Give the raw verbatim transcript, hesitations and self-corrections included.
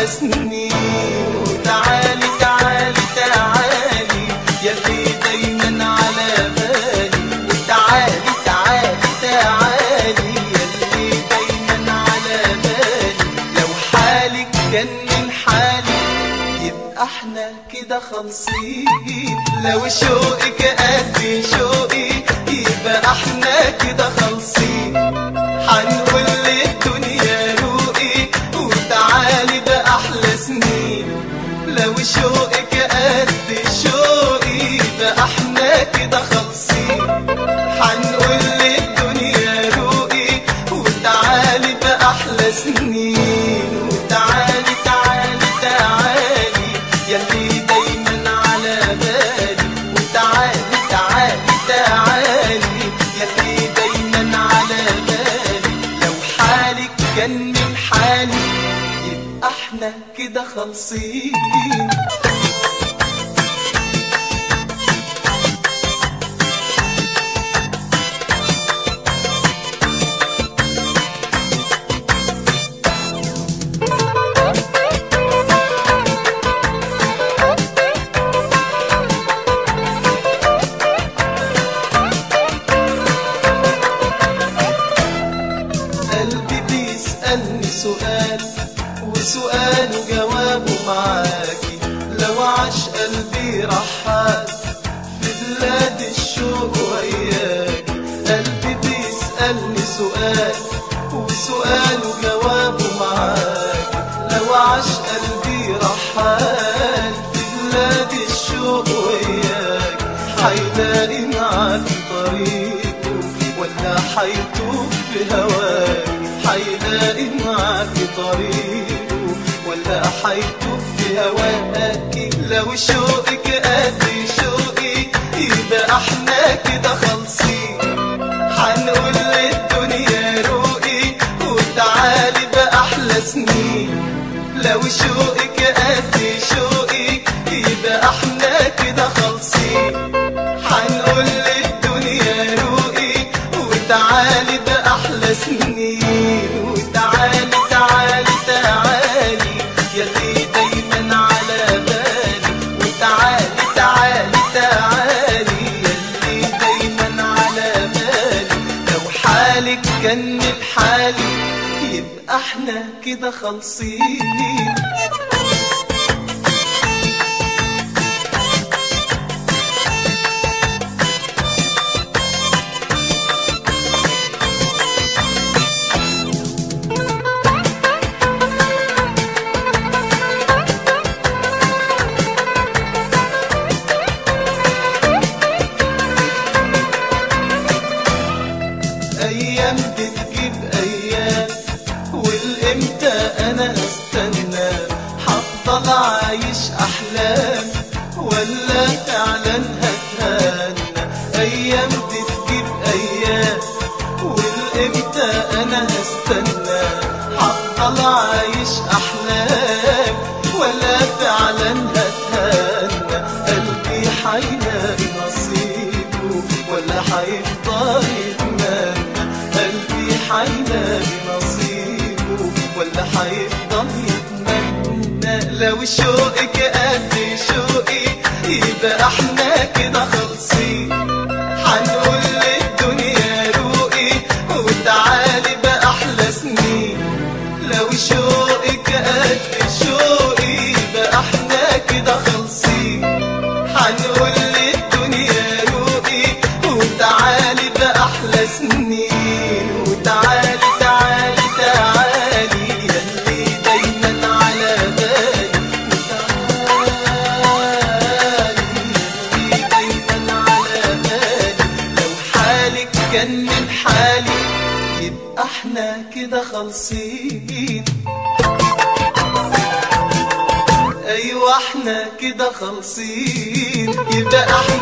أحلى سنين. وتعالي تعالي تعالي يلي دايما على بالي، وتعالي تعالي تعالي يلي دايما على بالي. لو حالك كان من حالي يبقى احنا كده خالصين. لو شوقك قد شوقي يبقى احنا كده خالصين. حنقول للدنيا روقي وتعالي بأحلى سنين. لو شوقك قد شوقي يبقى احنا كده خالصين. حنقول للدنيا روقي وتعالي بأحلى سنين. وتعالي تعالي تعالي يلي دايما على بالي، وتعالي تعالي تعالي يلي دايما على بالي. لو حالك كان من حالي يبقى احنا كده خالصين. قلبي بيسألني سؤال وسؤاله جوابه معاكي. لو عاش قلبي رحال في بلاد الشوق وياكي. قلبي بيسألني سؤال وسؤاله جوابه معاكي. لو عاش قلبي رحال في بلاد الشوق وياكي. حيلاقي معاكي طريقه ولا حيتوه في هواكي. حيلاقي معاكي طريقه ولا حيتوه في هواكي. لو شوقك قد شوقي يبقى احنا كده خالصين. حنقول للدنيا روقي وتعالي بأحلى سنين. لو شوقك قد شوقي يبقى احنا كده خالصين. حنقول للدنيا روقي وتعالي بأحلى سنين. وتعالي تعالي تعالي يلي دايما على بالي، وتعالي تعالي تعالي يلي دايما على بالي. لو حالك كان من حالي يبقى احنا كده خالصين. أيام بتجيب أيام والإمتى أنا هستنى. هفضل عايش أحلام ولا فعلا هتهنى. أيام بتجيب أيام والإمتى أنا هستنى. هفضل عايش أحلام ولا فعلا هتهنى. قلبي حيلاقي نصيبه ولا حيفضل يتمنى. قلبي حيلاقي نصيبه ولا حيفضل يتمنى. لو شوقك قد شوقي يبقى احنا كده خالصين. حنقول للدنيا روقي وتعالي بأحلى سنين. لو شوقك قد شوقي يبقى احنا كده خالصين. حنقول للدنيا روقي وتعالي بأحلى سنين. وتعالي تعالي تعالي يلي دايما على بالي، وتعالي يلي دايما على بالي. لو حالك كان من حالي يبقى احنا كده خالصين. ايوه احنا كده خالصين. يبقى احنا